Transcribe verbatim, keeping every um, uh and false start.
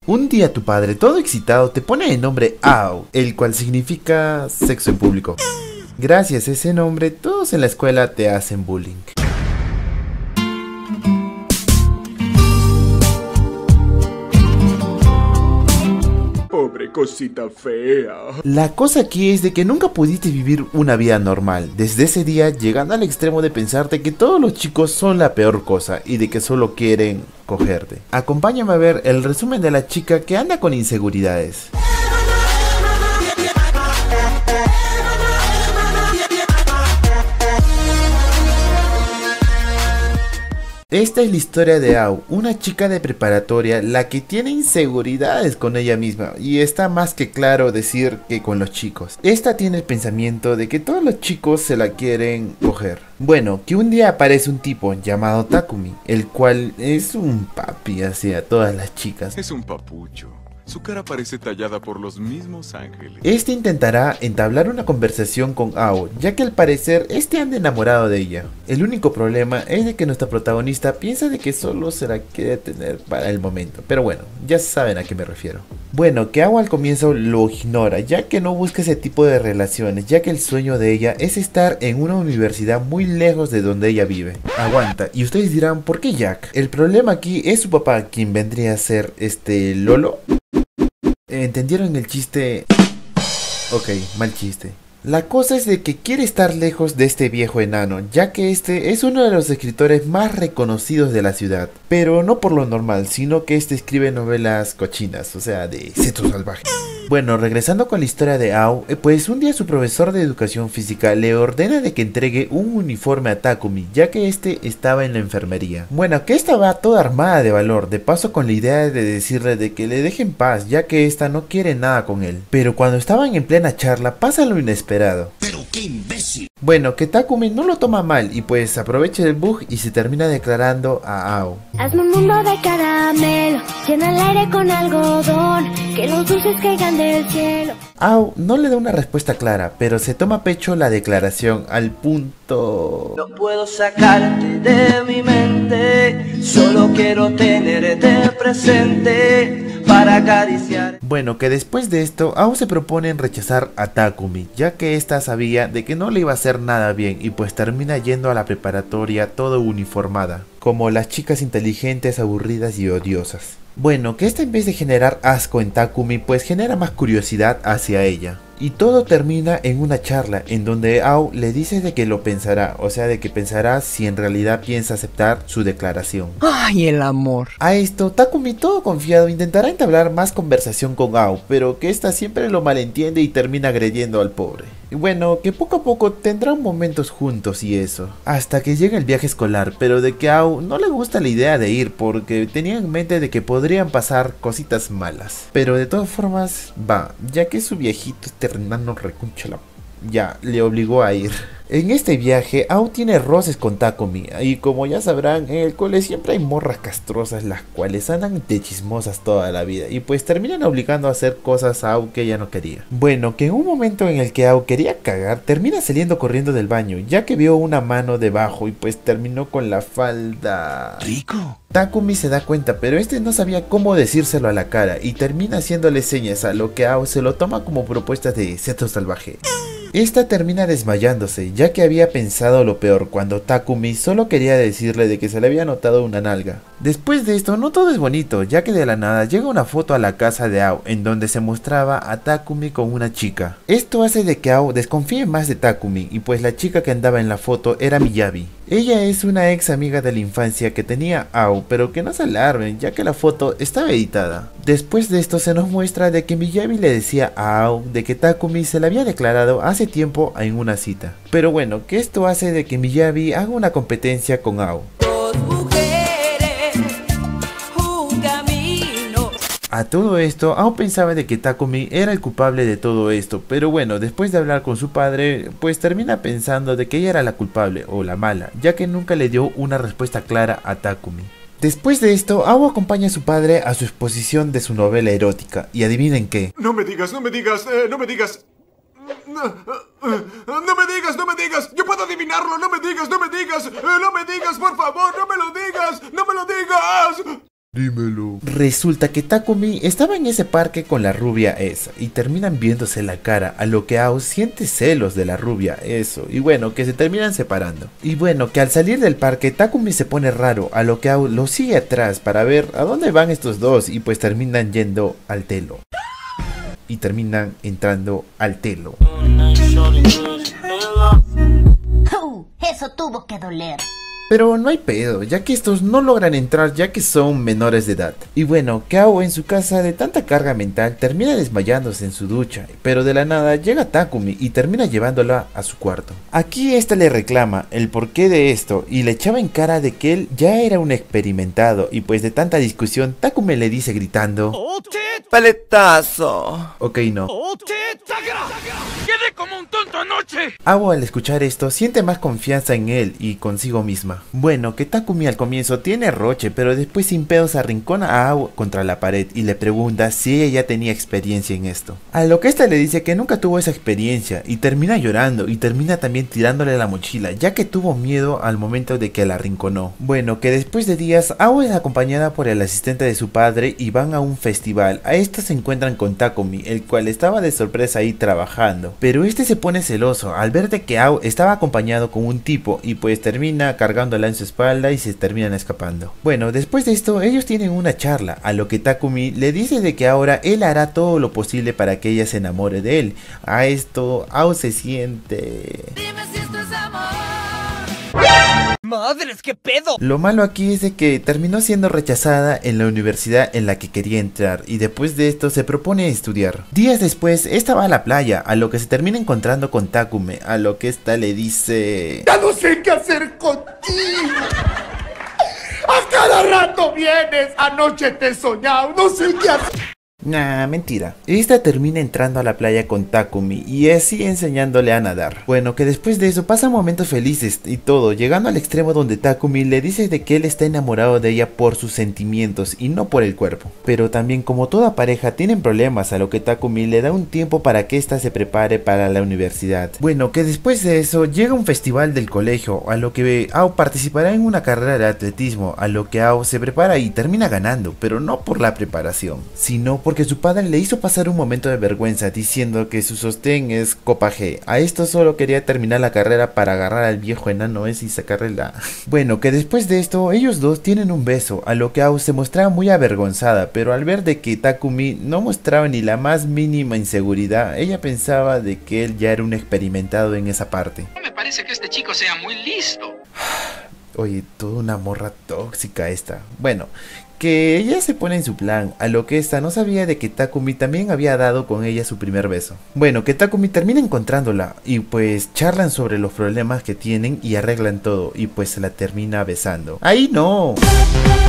Un día tu padre, todo excitado, te pone el nombre Ao, el cual significa sexo en público. Gracias a ese nombre, todos en la escuela te hacen bullying. Pobre cosita fea. La cosa aquí es de que nunca pudiste vivir una vida normal, desde ese día llegando al extremo de pensarte que todos los chicos son la peor cosa y de que solo quieren cogerte. Acompáñame a ver el resumen de la chica que anda con inseguridades. Esta es la historia de Ao, una chica de preparatoria la que tiene inseguridades con ella misma y está más que claro decir que con los chicos. Esta tiene el pensamiento de que todos los chicos se la quieren coger. Bueno, que un día aparece un tipo llamado Takumi, el cual es un papi hacia todas las chicas. Es un papucho. Su cara parece tallada por los mismos ángeles. Este intentará entablar una conversación con Ao, ya que al parecer este anda enamorado de ella. El único problema es de que nuestra protagonista piensa de que solo se la quiere tener para el momento. Pero bueno, ya saben a qué me refiero. Bueno, que Ao al comienzo lo ignora, ya que no busca ese tipo de relaciones, ya que el sueño de ella es estar en una universidad muy lejos de donde ella vive. Aguanta, y ustedes dirán, ¿por qué Jack? El problema aquí es su papá, quien vendría a ser este Lolo. ¿Entendieron el chiste? Ok, mal chiste. La cosa es de que quiere estar lejos de este viejo enano, ya que este es uno de los escritores más reconocidos de la ciudad. Pero no por lo normal, sino que este escribe novelas cochinas, o sea, de sexo salvaje. Bueno, regresando con la historia de Ao, pues un día su profesor de educación física le ordena de que entregue un uniforme a Takumi, ya que este estaba en la enfermería. Bueno, que esta va toda armada de valor, de paso con la idea de decirle de que le deje en paz, ya que esta no quiere nada con él. Pero cuando estaban en plena charla, pasa lo inesperado. ¡Pero qué imbécil! Bueno, que Takumi no lo toma mal y pues aprovecha el bug y se termina declarando a Ao. Hazme un mundo de caramelo, llena el aire con algodón, que los dulces caigan del cielo. Ao no le da una respuesta clara, pero se toma a pecho la declaración al punto... No puedo sacarte de mi mente, solo quiero tenerte presente para acariciar. Bueno, que después de esto, Ao se propone en rechazar a Takumi, ya que ésta sabía de que no le iba a hacer nada bien y pues termina yendo a la preparatoria todo uniformada, como las chicas inteligentes, aburridas y odiosas. Bueno, que esta en vez de generar asco en Takumi, pues genera más curiosidad hacia ella. Y todo termina en una charla en donde Ao le dice de que lo pensará, o sea de que pensará si en realidad piensa aceptar su declaración. ¡Ay, el amor! A esto, Takumi todo confiado intentará entablar más conversación con Ao, pero que ésta siempre lo malentiende y termina agrediendo al pobre. Y bueno, que poco a poco tendrán momentos juntos y eso, hasta que llega el viaje escolar, pero de que a Ao no le gusta la idea de ir porque tenía en mente de que podrían pasar cositas malas. Pero de todas formas, va, ya que su viejito este renano recuncha la... ya, le obligó a ir. En este viaje, Ao tiene roces con Takumi, y como ya sabrán, en el cole siempre hay morras castrosas las cuales andan de chismosas toda la vida, y pues terminan obligando a hacer cosas a Ao que ella no quería. Bueno, que en un momento en el que Ao quería cagar, termina saliendo corriendo del baño, ya que vio una mano debajo y pues terminó con la falda... ¡Rico! Takumi se da cuenta, pero este no sabía cómo decírselo a la cara, y termina haciéndole señas, a lo que Ao se lo toma como propuestas de sexo salvaje. Esta termina desmayándose, ya que había pensado lo peor cuando Takumi solo quería decirle de que se le había notado una nalga. Después de esto no todo es bonito, ya que de la nada llega una foto a la casa de Ao en donde se mostraba a Takumi con una chica. Esto hace de que Ao desconfíe más de Takumi, y pues la chica que andaba en la foto era Miyabi. Ella es una ex amiga de la infancia que tenía Ao, pero que no se alarmen, ya que la foto estaba editada. Después de esto se nos muestra de que Miyabi le decía a Ao de que Takumi se le había declarado hace tiempo en una cita. Pero bueno, que esto hace de que Miyabi haga una competencia con Ao. A todo esto, Ao pensaba de que Takumi era el culpable de todo esto, pero bueno, después de hablar con su padre, pues termina pensando de que ella era la culpable o la mala, ya que nunca le dio una respuesta clara a Takumi. Después de esto, Ao acompaña a su padre a su exposición de su novela erótica, y adivinen qué. No me digas, no me digas, eh, no me digas. No, no me digas, no me digas. Yo puedo adivinarlo, no me digas, no me digas. Eh, no me digas, por favor, no me lo digas, no me lo digas. Dímelo. Resulta que Takumi estaba en ese parque con la rubia esa y terminan viéndose la cara, a lo que Ao siente celos de la rubia eso y bueno, que se terminan separando. Y bueno, que al salir del parque Takumi se pone raro, a lo que Ao lo sigue atrás para ver a dónde van estos dos y pues terminan yendo al telo. Y terminan entrando al telo. Uh, eso tuvo que doler. Pero no hay pedo, ya que estos no logran entrar ya que son menores de edad. Y bueno, Kao en su casa de tanta carga mental termina desmayándose en su ducha, pero de la nada llega Takumi y termina llevándola a su cuarto. Aquí esta le reclama el porqué de esto y le echaba en cara de que él ya era un experimentado y pues de tanta discusión Takumi le dice gritando: ¡Paletazo! Ok, no. ¡Quedé como un tonto anoche! Ao al escuchar esto siente más confianza en él y consigo misma. Bueno, que Takumi al comienzo tiene roche, pero después sin pedos arrincona a Ao contra la pared y le pregunta si ella ya tenía experiencia en esto. A lo que esta le dice que nunca tuvo esa experiencia y termina llorando y termina también tirándole la mochila, ya que tuvo miedo al momento de que la arrinconó. Bueno, que después de días Ao es acompañada por el asistente de su padre y van a un festival. A esto se encuentran con Takumi, el cual estaba de sorpresa ahí trabajando, pero este se pone celoso al ver de que Ao estaba acompañado con un tipo y pues termina cargándola en su espalda y se terminan escapando. Bueno, después de esto ellos tienen una charla, a lo que Takumi le dice de que ahora él hará todo lo posible para que ella se enamore de él. A esto Ao se siente... Dime si esto es amor. ¡Madres, qué pedo! Lo malo aquí es de que terminó siendo rechazada en la universidad en la que quería entrar y después de esto se propone estudiar. Días después esta va a la playa, a lo que se termina encontrando con Takumi, a lo que esta le dice: ¡Ya no sé qué hacer contigo! ¡A cada rato vienes! Anoche te he soñado, no sé qué hacer. Nah, mentira. Esta termina entrando a la playa con Takumi y así enseñándole a nadar. Bueno, que después de eso pasan momentos felices y todo, llegando al extremo donde Takumi le dice de que él está enamorado de ella por sus sentimientos y no por el cuerpo. Pero también como toda pareja tienen problemas, a lo que Takumi le da un tiempo para que ésta se prepare para la universidad. Bueno, que después de eso llega un festival del colegio, a lo que Ao participará en una carrera de atletismo, a lo que Ao se prepara y termina ganando, pero no por la preparación, sino por que su padre le hizo pasar un momento de vergüenza diciendo que su sostén es Copa G. A esto solo quería terminar la carrera para agarrar al viejo enano ese y sacarle la... Bueno, que después de esto ellos dos tienen un beso, a lo que Ao se mostraba muy avergonzada, pero al ver de que Takumi no mostraba ni la más mínima inseguridad, ella pensaba de que él ya era un experimentado en esa parte. No me parece que este chico sea muy listo. Oye, toda una morra tóxica esta. Bueno, que ella se pone en su plan, a lo que esta no sabía de que Takumi también había dado con ella su primer beso. Bueno, que Takumi termina encontrándola y pues charlan sobre los problemas que tienen y arreglan todo y pues se la termina besando. ¡Ahí no!